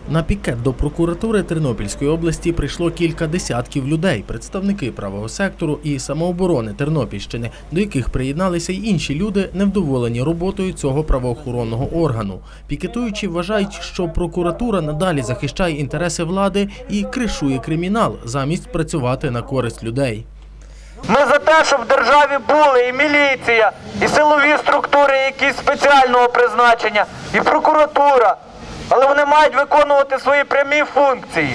На пікет до прокуратури Тернопільської області прийшло кілька десятків людей, представники правого сектору і самооборони Тернопільщини, до яких приєдналися й інші люди, невдоволені роботою цього правоохоронного органу. Пікетуючі вважають, що прокуратура надалі захищає інтереси влади і кришує кримінал, замість працювати на користь людей. Ми за те, щоб в державі були і міліція, і силові структури, якісь спеціального призначення, і прокуратура. Але вони мають виконувати свої прямі функції.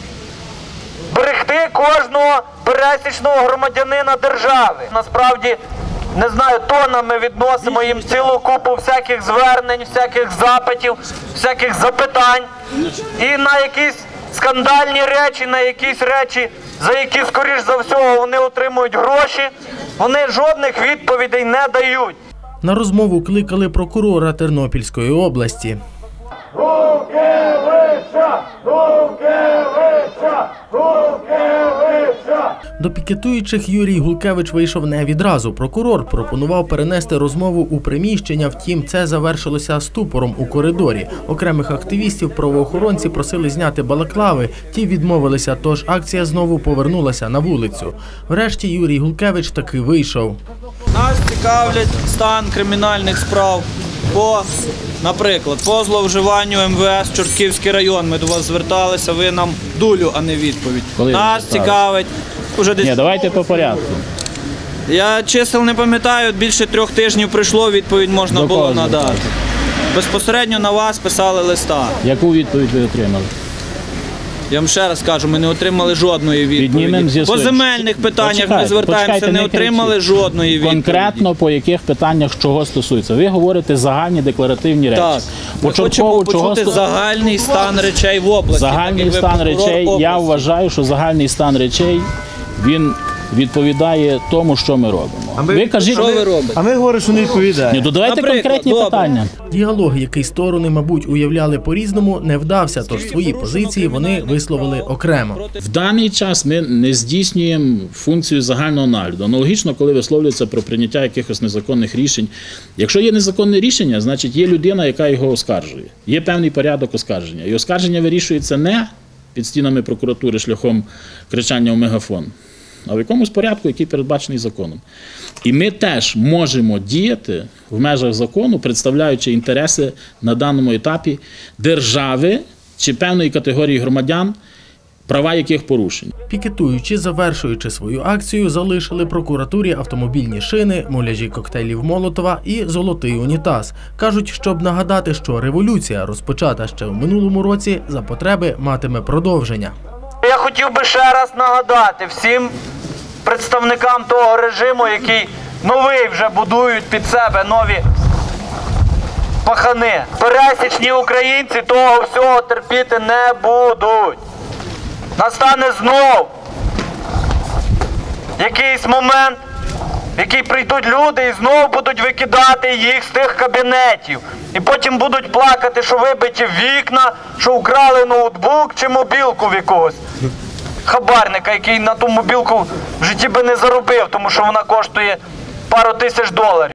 Берегти кожного пересічного громадянина держави. Насправді, не знаю, тоннами відносимо їм цілу купу всяких звернень, всяких запитів, всяких запитань. І на якісь скандальні речі, на якісь речі, за які, скоріш за всього, вони отримують гроші, вони жодних відповідей не дають. На розмову кликали прокурора Тернопільської області. Руки вище! Руки вище! Руки вище! До пікетуючих Юрій Гулкевич вийшов не відразу. Прокурор пропонував перенести розмову у приміщення, втім це завершилося ступором у коридорі. Окремих активістів правоохоронці просили зняти балаклави, ті відмовилися, тож акція знову повернулася на вулицю. Врешті Юрій Гулкевич таки вийшов. Нас цікавлять стан кримінальних справ наприклад, по зловживанню МВС Чортківський район. Ми до вас зверталися, ви нам дулю, а не відповідь. Нас цікавить уже десь... Ні, давайте по порядку. Я чисел не пам'ятаю, більше 3 тижнів прийшло, відповідь можна було надати. Безпосередньо на вас писали листа. Яку відповідь ви отримали? Я вам ще раз кажу, ми не отримали жодної відповіді. По земельних питаннях ми звертаємося, не отримали жодної відповіді. Конкретно по яких питаннях чого стосується? Ви говорите загальні декларативні речі. Так, ми хочемо почути загальний стан речей в області. Загальний стан речей, я вважаю, що загальний стан речей, він відповідає тому, що ми робимо. Що ви робите? А ми говоримо, що не відповідає. Ні, додавайте конкретні питання. Діалог, який сторони, мабуть, уявляли по-різному, не вдався, тож свої позиції вони висловили окремо. В даний час ми не здійснюємо функцію загального нагляду. Аналогічно, коли висловлюється про прийняття якихось незаконних рішень. Якщо є незаконне рішення, значить є людина, яка його оскаржує. Є певний порядок оскарження. І оскарження вирішується не під стінами прокуратури шляхом кричання у мегафон, а в якомусь порядку, який передбачений законом. І ми теж можемо діяти в межах закону, представляючи інтереси на даному етапі держави чи певної категорії громадян, права яких порушені. Пікетуючі, завершуючи свою акцію, залишили прокуратурі автомобільні шини, муляжі коктейлів Молотова і золотий унітаз. Кажуть, щоб нагадати, що революція, розпочата ще в минулому році, за потреби матиме продовження. Я хотів би ще раз нагадати всім представникам того режиму, який новий вже будують під себе нові пахани. Пересічні українці того всього терпіти не будуть. Настане знов якийсь момент, в який прийдуть люди і знову будуть викидати їх з тих кабінетів. І потім будуть плакати, що вибиті вікна, що украли ноутбук чи мобілку в якогось хабарника, який на ту мобілку в житті би не заробив, тому що вона коштує пару тисяч доларів.